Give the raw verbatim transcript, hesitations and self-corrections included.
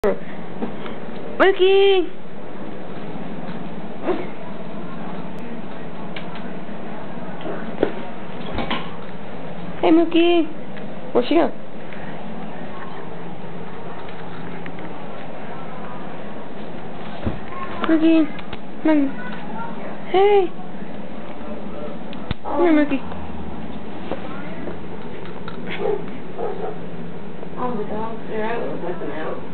Mookie! Hey Mookie! Where'd she go? Mookie! Come on. Hey! Come here, Mookie. All the dogs are out with them out.